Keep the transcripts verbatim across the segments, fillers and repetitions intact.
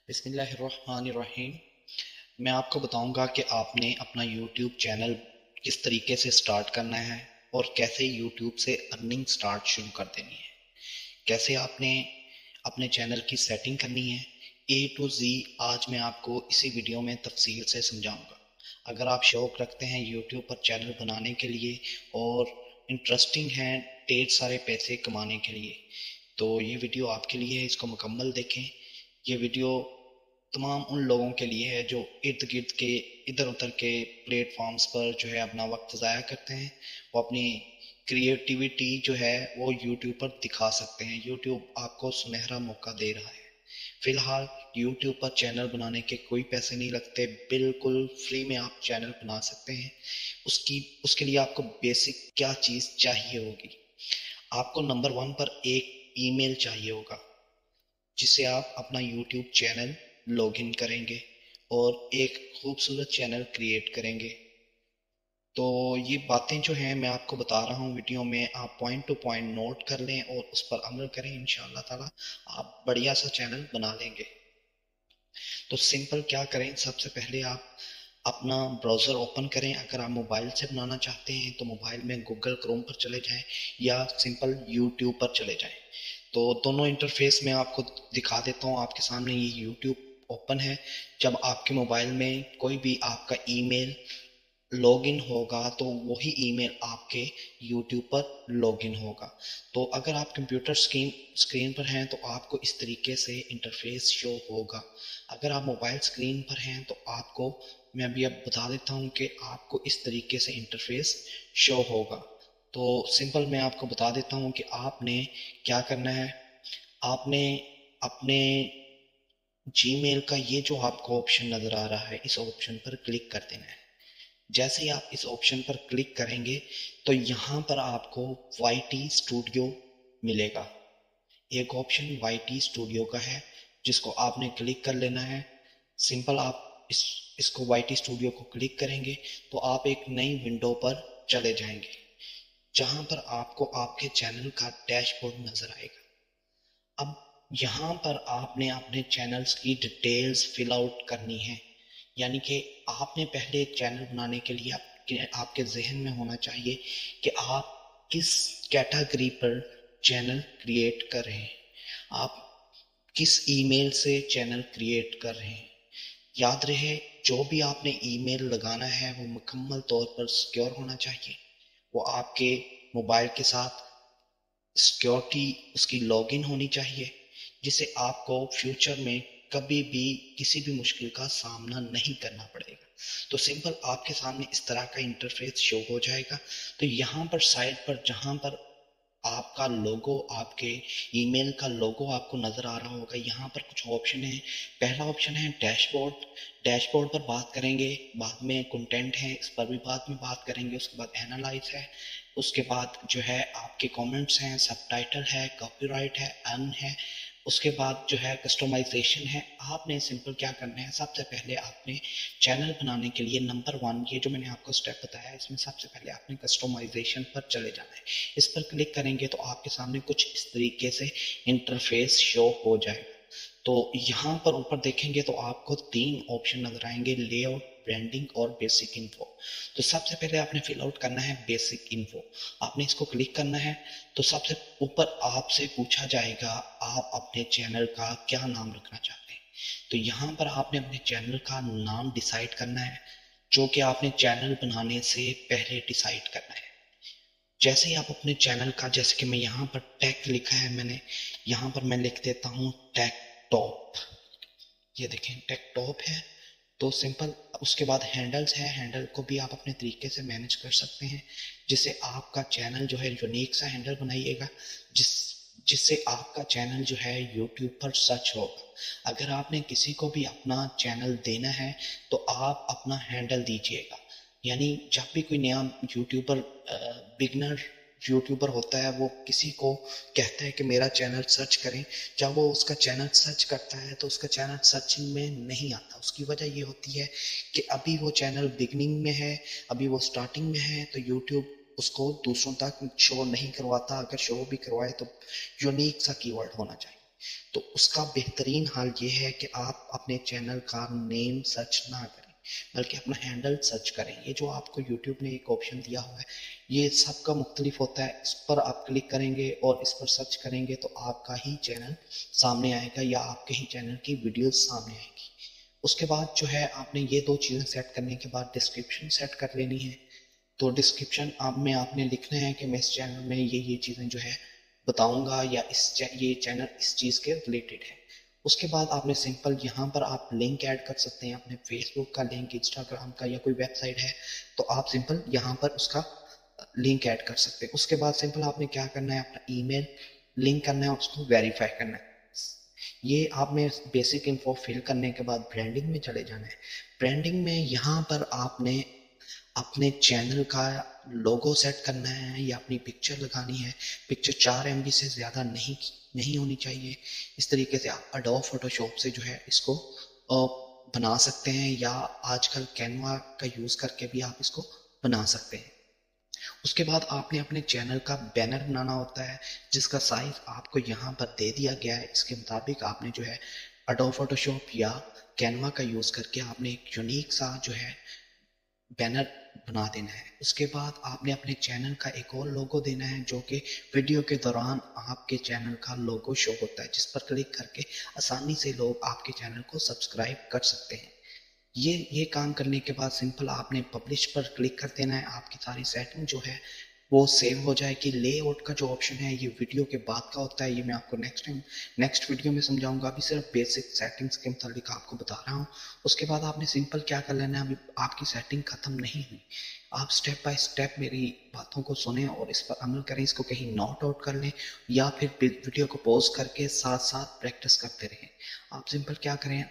बिस्मिल्लाहिर्रहमानिर्रहीम। मैं आपको बताऊंगा कि आपने अपना यूट्यूब चैनल किस तरीके से स्टार्ट करना है और कैसे यूट्यूब से अर्निंग स्टार्ट शुरू कर देनी है, कैसे आपने अपने चैनल की सेटिंग करनी है। ए टू जी आज मैं आपको इसी वीडियो में तफसील से समझाऊंगा। अगर आप शौक़ रखते हैं यूट्यूब पर चैनल बनाने के लिए और इंटरेस्टिंग है ढेर सारे पैसे कमाने के लिए, तो ये वीडियो आपके लिए है। इसको मुकम्मल देखें। ये वीडियो तमाम उन लोगों के लिए है जो इर्द गिर्द के इधर उधर के प्लेटफॉर्म्स पर जो है अपना वक्त ज़ाया करते हैं। वो अपनी क्रिएटिविटी जो है वो यूट्यूब पर दिखा सकते हैं। यूट्यूब आपको सुनहरा मौका दे रहा है। फ़िलहाल यूट्यूब पर चैनल बनाने के कोई पैसे नहीं लगते, बिल्कुल फ्री में आप चैनल बना सकते हैं। उसकी उसके लिए आपको बेसिक क्या चीज़ चाहिए होगी। आपको नंबर वन पर एक ईमेल चाहिए होगा जिससे आप अपना यूट्यूब चैनल लॉगिन करेंगे और एक खूबसूरत चैनल क्रिएट करेंगे। तो ये बातें जो हैं मैं आपको बता रहा हूँ वीडियो में, आप पॉइंट टू पॉइंट नोट कर लें और उस पर अमल करें। इंशाअल्लाह ताला आप बढ़िया सा चैनल बना लेंगे। तो सिंपल क्या करें, सबसे पहले आप अपना ब्राउज़र ओपन करें। अगर आप मोबाइल से बनाना चाहते हैं तो मोबाइल में गूगल क्रोम पर चले जाएं या सिंपल यूट्यूब पर चले जाएं। तो दोनों इंटरफेस में आपको दिखा देता हूँ। आपके सामने ये यूट्यूब ओपन है। जब आपके मोबाइल में कोई भी आपका ईमेल लॉगिन होगा तो वही ईमेल आपके यूट्यूब पर लॉगिन होगा। तो अगर आप कंप्यूटर स्क्रीन स्क्रीन पर हैं तो आपको इस तरीके से इंटरफेस शो होगा। अगर आप मोबाइल स्क्रीन पर हैं तो आपको मैं अभी अब बता देता हूँ कि आपको इस तरीके से इंटरफेस शो होगा। तो सिंपल मैं आपको बता देता हूँ कि आपने क्या करना है। आपने अपने जीमेल का ये जो आपको ऑप्शन नज़र आ रहा है, इस ऑप्शन पर क्लिक कर देना है। जैसे ही आप इस ऑप्शन पर क्लिक करेंगे तो यहाँ पर आपको वाई टी स्टूडियो मिलेगा। एक ऑप्शन वाई टी स्टूडियो का है जिसको आपने क्लिक कर लेना है। सिंपल आप इस इसको वाई टी स्टूडियो को क्लिक करेंगे तो आप एक नई विंडो पर चले जाएंगे जहाँ पर आपको आपके चैनल का डैशबोर्ड नज़र आएगा। अब यहाँ पर आपने अपने चैनल्स की डिटेल्स फिल आउट करनी है। यानी कि आपने पहले एक चैनल बनाने के लिए आपके आपके जहन में होना चाहिए कि आप किस कैटेगरी पर चैनल क्रिएट कर रहे हैं, आप किस ईमेल से चैनल क्रिएट कर रहे हैं। याद रहे, जो भी आपने ईमेल लगाना है वो मुकम्मल तौर पर सिक्योर होना चाहिए। वो आपके मोबाइल के साथ सिक्योरिटी उसकी लॉगिन होनी चाहिए, जिससे आपको फ्यूचर में कभी भी किसी भी मुश्किल का सामना नहीं करना पड़ेगा। तो सिंपल आपके सामने इस तरह का इंटरफेस शो हो जाएगा। तो यहाँ पर साइड पर जहाँ पर आपका लोगो, आपके ईमेल का लोगो आपको नज़र आ रहा होगा, यहाँ पर कुछ ऑप्शन है। पहला ऑप्शन है डैशबोर्ड। डैशबोर्ड पर बात करेंगे, बाद में कंटेंट है, इस पर भी बाद में बात करेंगे। उसके बाद एनालाइज है, उसके बाद जो है आपके कमेंट्स हैं, सबटाइटल है, कॉपीराइट है, अर्न है, उसके बाद जो है कस्टमाइजेशन है। आपने सिंपल क्या करना है, सबसे पहले आपने चैनल बनाने के लिए नंबर वन, ये जो मैंने आपको स्टेप बताया है, इसमें सबसे पहले आपने कस्टमाइजेशन पर चले जाना है। इस पर क्लिक करेंगे तो आपके सामने कुछ इस तरीके से इंटरफेस शो हो जाएगा। तो यहाँ पर ऊपर देखेंगे तो आपको तीन ऑप्शन नजर आएंगे, लेआउट, ब्रांडिंग और बेसिक इन्फो। तो सबसे पहले आपने फिल आउट करना है बेसिक इन्फो। आपने इसको क्लिक करना है तो सबसे ऊपर आपसे पूछा जाएगा आप अपने चैनल का क्या नाम रखना चाहते हैं। तो यहाँ पर आपने अपने चैनल का नाम डिसाइड करना है, जो कि आपने चैनल बनाने से पहले डिसाइड करना है। जैसे ही आप अपने चैनल का, जैसे कि मैं यहाँ पर टैग लिखा है मैंने, यहाँ पर मैं लिख देता हूँ टैग टॉप। ये देखें टैग टॉप है। तो सिंपल उसके बाद हैंडल्स है, हैंडल को भी आप अपने तरीके से मैनेज कर सकते हैं, जिससे आपका चैनल जो है यूनिक सा हैंडल बनाइएगा, जिस जिससे आपका चैनल जो है यूट्यूब पर सर्च होगा। अगर आपने किसी को भी अपना चैनल देना है तो आप अपना हैंडल दीजिएगा। यानी जब भी कोई नया यूट्यूबर बिगनर यूट्यूबर होता है, वो किसी को कहता है कि मेरा चैनल सर्च करें, जब वो उसका चैनल सर्च करता है तो उसका चैनल सर्चिंग में नहीं आता। उसकी वजह ये होती है कि अभी वो चैनल बिगनिंग में है, अभी वो स्टार्टिंग में है, तो यूट्यूब उसको दूसरों तक शो नहीं करवाता। अगर शो भी करवाए तो यूनिक सा कीवर्ड होना चाहिए। तो उसका बेहतरीन हाल ये है कि आप अपने चैनल का नेम सर्च ना करें, बल्कि अपना हैंडल सर्च करें। ये जो आपको यूट्यूब ने एक ऑप्शन दिया हुआ है, ये सबका मुख्तलिफ होता है। इस पर आप क्लिक करेंगे और इस पर सर्च करेंगे तो आपका ही चैनल सामने आएगा या आपके ही चैनल की वीडियोस सामने आएगी। उसके बाद जो है आपने ये दो चीज़ें सेट करने के बाद डिस्क्रिप्शन सेट कर लेनी है। तो डिस्क्रिप्शन आप में आपने लिखना है कि मैं इस चैनल में ये ये चीज़ें जो है बताऊंगा, या इस ये चैनल इस चीज़ के रिलेटेड है। उसके बाद आपने सिंपल यहाँ पर आप लिंक ऐड कर सकते हैं, अपने फेसबुक का लिंक, इंस्टाग्राम का, या कोई वेबसाइट है तो आप सिंपल यहाँ पर उसका लिंक ऐड कर सकते हैं। उसके बाद सिंपल आपने क्या करना है, अपना ईमेल लिंक करना है, उसको वेरीफाई करना है। ये आप में बेसिक इन्फो फिल करने के बाद ब्रांडिंग में चले जाना है। ब्रांडिंग में यहाँ पर आपने अपने चैनल का लोगो सेट करना है या अपनी पिक्चर लगानी है। पिक्चर चार एम बी से ज़्यादा नहीं नहीं होनी चाहिए। इस तरीके से आप एडोब फोटोशॉप से जो है इसको बना सकते हैं, या आजकल कैनवा का यूज़ करके भी आप इसको बना सकते हैं। उसके बाद आपने अपने चैनल का बैनर बनाना होता है, जिसका साइज आपको यहाँ पर दे दिया गया है। इसके मुताबिक आपने जो है एडोब फोटोशॉप या कैनवा का यूज़ करके आपने एक यूनिक सा जो है बैनर बना देना है। उसके बाद आपने अपने चैनल का एक और लोगो देना है, जो कि वीडियो के दौरान आपके चैनल का लोगो शो होता है, जिस पर क्लिक करके आसानी से लोग आपके चैनल को सब्सक्राइब कर सकते हैं। ये ये काम करने के बाद सिंपल आपने पब्लिश पर क्लिक कर देना है। आपकी सारी सेटिंग जो है वो सेव हो जाएगी। लेआउट का जो ऑप्शन है ये वीडियो के बाद का होता है, ये मैं आपको नेक्स्ट टाइम नेक्स्ट वीडियो में समझाऊंगा। अभी सिर्फ बेसिक सेटिंग्स के मुताबिक आपको बता रहा हूँ। उसके बाद आपने सिंपल क्या कर लेना है, अभी आपकी सेटिंग खत्म नहीं हुई, आप स्टेप बाय स्टेप मेरी बातों को सुने और इस पर अमल करें। इसको कहीं नोट आउट कर लें या फिर वीडियो को पॉज करके साथ साथ प्रैक्टिस करते रहें। आप सिंपल क्या करें,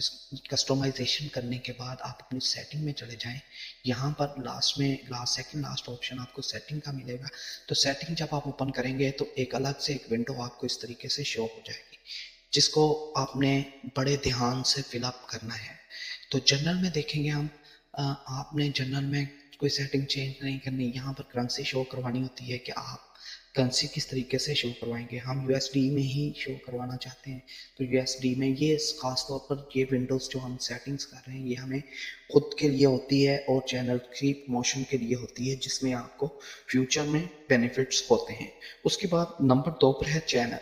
कस्टमाइजेशन करने के बाद आप अपनी सेटिंग में चले जाएं। यहाँ पर लास्ट में लास्ट सेकंड लास्ट ऑप्शन आपको सेटिंग का मिलेगा। तो सेटिंग जब आप ओपन करेंगे तो एक अलग से एक विंडो आपको इस तरीके से शो हो जाएगी, जिसको आपने बड़े ध्यान से फिलअप करना है। तो जनरल में देखेंगे हम, आपने जनरल में कोई सेटिंग चेंज नहीं करनी। यहाँ पर करेंसी शो करवानी होती है कि आप करेंसी किस तरीके से शो करवाएंगे। हम यूएसडी में ही शो करवाना चाहते हैं, तो यूएसडी में ये खास तौर पर ये विंडोज़ जो हम सेटिंग्स कर रहे हैं ये हमें खुद के लिए होती है और चैनल की प्रमोशन के लिए होती है, जिसमें आपको फ्यूचर में बेनिफिट्स होते हैं। उसके बाद नंबर दो पर है चैनल।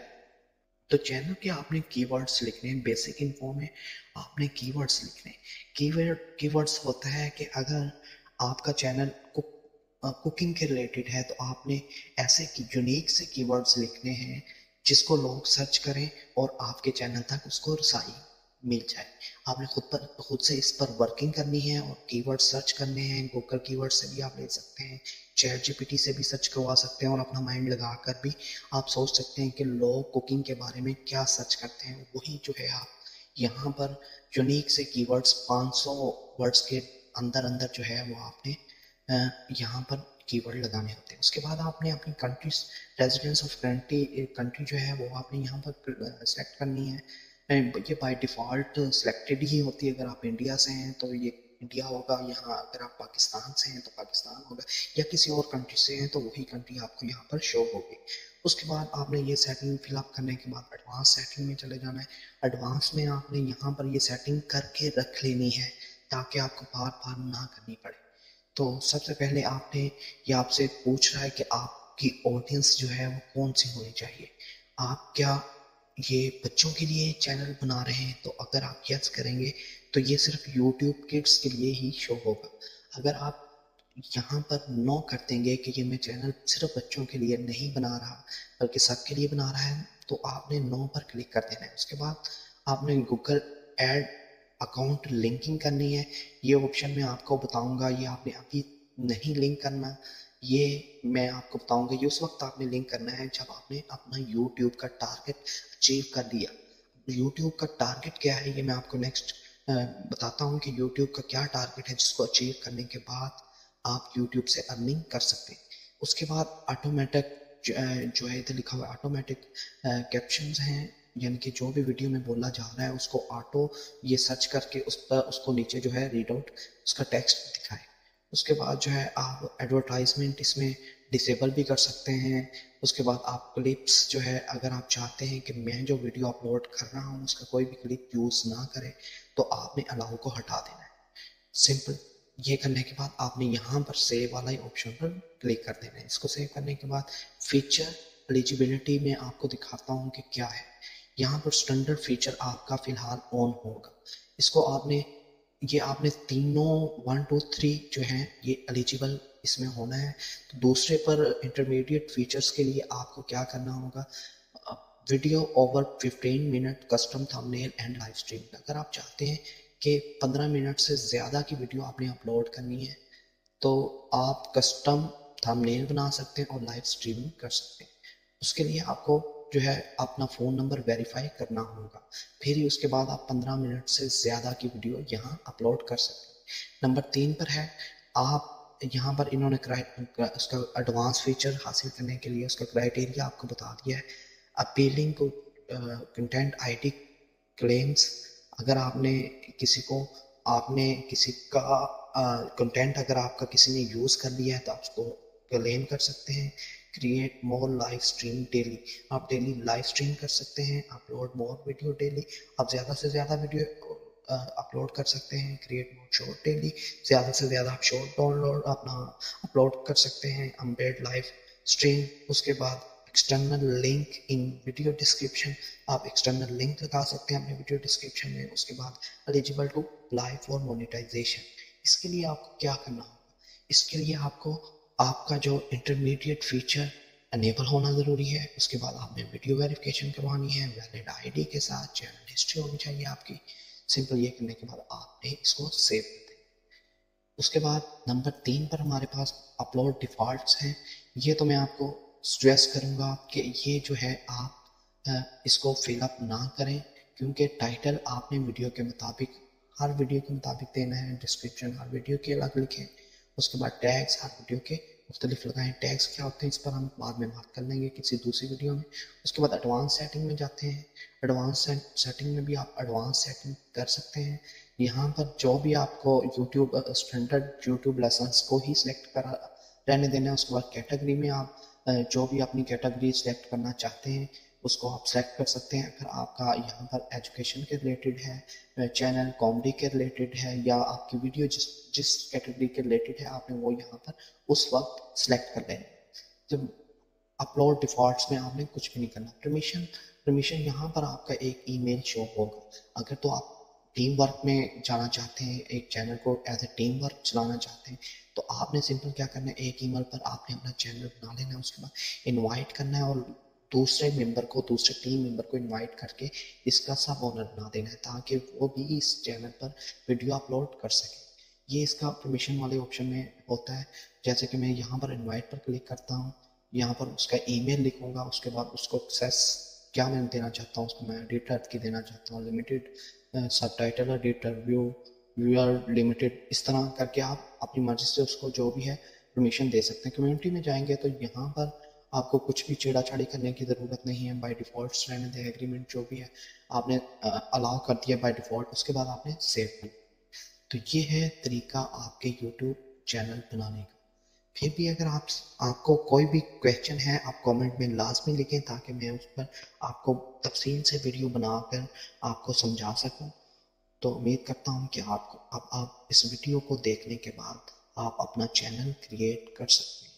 तो चैनल के आपने कीवर्ड्स लिखने हैं। बेसिक इन्फो में आपने कीवर्ड्स लिखने हैं। कीवर्ड कीवर्ड्स होता है कि अगर आपका चैनल को कुकिंग के रिलेटेड है तो आपने ऐसे यूनिक से कीवर्ड्स लिखने हैं जिसको लोग सर्च करें और आपके चैनल तक उसको रसाई मिल जाए। आपने खुद पर खुद से इस पर वर्किंग करनी है और कीवर्ड सर्च करने हैं। गूगल कीवर्ड से भी आप ले सकते हैं, चैट जीपीटी से भी सर्च करवा सकते हैं, और अपना माइंड लगाकर भी आप सोच सकते हैं कि लोग कुकिंग के बारे में क्या सर्च करते हैं। वही जो है आप यहाँ पर यूनिक से कीवर्ड्स पाँच सौ वर्ड्स के अंदर अंदर जो है वो आपने यहाँ पर कीवर्ड लगाने होते हैं। उसके बाद आपने अपनी country residence of country country जो है वो आपने यहाँ पर सेलेक्ट करनी है। ये बाय डिफ़ॉल्ट सिलेक्टेड ही होती है। अगर आप इंडिया से हैं तो ये इंडिया होगा, यहाँ अगर आप पाकिस्तान से हैं तो पाकिस्तान होगा, या किसी और कंट्री से हैं तो वही कंट्री आपको यहाँ पर शो होगी। उसके बाद आपने ये सेटिंग फिलअप करने के बाद एडवांस सेटिंग में चले जाना है। एडवांस में आपने यहाँ पर ये सेटिंग करके रख लेनी है ताकि आपको बार बार ना करनी पड़े। तो सबसे पहले आपने ये आपसे पूछ रहा है कि आपकी ऑडियंस जो है वो कौन सी होनी चाहिए। आप क्या ये बच्चों के लिए चैनल बना रहे हैं? तो अगर आप यस करेंगे तो ये सिर्फ यूट्यूब किड्स के लिए ही शो होगा। अगर आप यहाँ पर नो कर देंगे कि ये मैं चैनल सिर्फ बच्चों के लिए नहीं बना रहा बल्कि सबके लिए बना रहा है, तो आपने नो पर क्लिक कर देना है। उसके बाद आपने गूगल एड अकाउंट लिंकिंग करनी है। ये ऑप्शन मैं आपको बताऊंगा, ये आपने अभी नहीं लिंक करना, ये मैं आपको बताऊंगा। ये उस वक्त आपने लिंक करना है जब आपने अपना यूट्यूब का टारगेट अचीव कर दिया। यूट्यूब का टारगेट क्या है ये मैं आपको नेक्स्ट बताता हूँ कि यूट्यूब का क्या टारगेट है, जिसको अचीव करने के बाद आप यूट्यूब से अर्निंग कर सकते हैं। उसके बाद ऑटोमेटिक जो है इधर लिखा हुआ है ऑटोमेटिक कैप्शंस हैं, यानी कि जो भी वीडियो में बोला जा रहा है उसको ऑटो ये सर्च करके उस पर उसको नीचे जो है रीड आउट उसका टेक्स्ट दिखाए। उसके बाद जो है आप एडवर्टाइजमेंट इसमें डिसेबल भी कर सकते हैं। उसके बाद आप क्लिप्स जो है, अगर आप चाहते हैं कि मैं जो वीडियो अपलोड कर रहा हूँ उसका कोई भी क्लिप यूज़ ना करे तो आपने अलाउ को हटा देना है। सिंपल। ये करने के बाद आपने यहाँ पर सेव वाला ही ऑप्शन पर क्लिक कर देना है। इसको सेव करने के बाद फीचर एलिजिबिलिटी में आपको दिखाता हूँ कि क्या है। यहाँ पर स्टैंडर्ड फीचर आपका फिलहाल ऑन होगा। इसको आपने ये आपने तीनों वन टू थ्री जो हैं ये एलिजिबल इसमें होना है। तो दूसरे पर इंटरमीडिएट फीचर्स के लिए आपको क्या करना होगा, video over fifteen minute custom thumbnail and live stream. अगर आप चाहते हैं कि पंद्रह मिनट से ज़्यादा की वीडियो आपने अपलोड करनी है तो आप कस्टम थंबनेल बना सकते हैं और लाइव स्ट्रीमिंग कर सकते हैं। उसके लिए आपको जो है अपना फ़ोन नंबर वेरीफाई करना होगा, फिर ही उसके बाद आप पंद्रह मिनट से ज़्यादा की वीडियो यहाँ अपलोड कर सकते हैं। नंबर तीन पर है, आप यहाँ पर इन्होंने उसका एडवांस फीचर हासिल करने के लिए उसका क्राइटेरिया आपको बता दिया है। Appealing to content ID claims, अगर आपने किसी को आपने किसी का कंटेंट uh, अगर आपका किसी ने यूज़ कर लिया है तो आप उसको क्लेम कर सकते हैं। Create more live stream daily, आप डेली लाइव स्ट्रीम कर सकते हैं। अपलोड मोर वीडियो डेली, आप ज़्यादा से ज़्यादा वीडियो अपलोड कर सकते हैं। क्रिएट मोर शॉर्ट डेली, ज़्यादा से ज़्यादा आप शॉर्ट डाउनलोड अपना अपलोड कर सकते हैं। एम्बेड लाइव स्ट्रीम, उसके बाद external link in video description, आप एक्सटर्नल लिंक लगा सकते हैं अपने वीडियो डिस्क्रिप्शन में। उसके बाद eligible to apply for monetization. इसके लिए आपको क्या करना होगा, इसके लिए आपको आपका जो इंटरमीडिएट फीचर अनेबल होना ज़रूरी है। उसके बाद आपने वीडियो वेरिफिकेशन करवानी है वैलिड आईडी के साथ, चैनल हिस्ट्री होनी चाहिए आपकी। सिंपल ये करने के बाद आपने इसको सेव कर दें। उसके बाद नंबर तीन पर हमारे पास अपलोड डिफ़ॉल्ट्स हैं। ये तो मैं आपको सजेस्ट करूँगा कि ये जो है आप इसको फिलअप ना करें, क्योंकि टाइटल आपने वीडियो के मुताबिक हर वीडियो के मुताबिक देना है, डिस्क्रिप्शन हर वीडियो के अलग लिखें। उसके बाद टैग्स हर वीडियो के मुख्तलिफ लगाएं। टैग्स क्या होते हैं इस पर हम बाद में बात कर लेंगे किसी दूसरी वीडियो में। उसके बाद एडवांस सेटिंग में जाते हैं। एडवांस सेटिंग में भी आप एडवांस सेटिंग कर सकते हैं। यहाँ पर जो भी आपको यूट्यूब स्टैंडर्ड यूट्यूब लेसन्स को ही सिलेक्ट करा रहने देना है। उसके बाद कैटेगरी में आप जो भी अपनी कैटेगरी सिलेक्ट करना चाहते हैं उसको आप सेलेक्ट कर सकते हैं। अगर आपका यहाँ पर एजुकेशन के रिलेटेड है, चैनल कॉमेडी के रिलेटेड है, या आपकी वीडियो जिस जिस कैटेगरी के रिलेटेड है आपने वो यहाँ पर उस वक्त सिलेक्ट कर लेना। जब अपलोड डिफ़ॉल्ट्स में आपने कुछ भी नहीं करना। परमिशन परमिशन यहाँ पर आपका एक ईमेल शो होगा। अगर तो आप टीम वर्क में जाना चाहते हैं, एक चैनल को एज ए टीम वर्क चलाना चाहते हैं, तो आपने सिंपल क्या करना है, एक ईमेल पर आपने अपना चैनल बना लेना है। उसके बाद इनवाइट करना है और दूसरे मेंबर को, दूसरे टीम मेंबर को इनवाइट करके इसका सब ओनर बना देना है, ताकि वो भी इस चैनल पर वीडियो अपलोड कर सके। ये इसका परमिशन वाले ऑप्शन में होता है। जैसे कि मैं यहाँ पर इनवाइट पर क्लिक करता हूँ, यहाँ पर उसका ईमेल लिखूँगा। उसके बाद उसको एक्सेस क्या मैं देना चाहता हूँ, उसको मैं एडिटर की देना चाहता हूँ, limited subtitle editor, view viewer limited, इस तरह करके आप अपनी मर्जी से उसको जो भी है परमिशन दे सकते हैं। कम्युनिटी में जाएंगे तो यहाँ पर आपको कुछ भी छेड़ाछाड़ी करने की ज़रूरत नहीं है। बाय डिफ़ॉल्ट रहने दें, एग्रीमेंट जो भी है आपने अलाउ कर दिया बाय डिफ़ॉल्ट। उसके बाद आपने सेव कर। तो ये है तरीका आपके यूट्यूब चैनल बनाने का। फिर भी अगर आप आपको कोई भी क्वेश्चन है आप कमेंट में लाजमी लिखें, ताकि मैं उस पर आपको तफसील से वीडियो बनाकर आपको समझा सकूं। तो उम्मीद करता हूं कि आपको अब आप इस वीडियो को देखने के बाद आप अपना चैनल क्रिएट कर सकते हैं।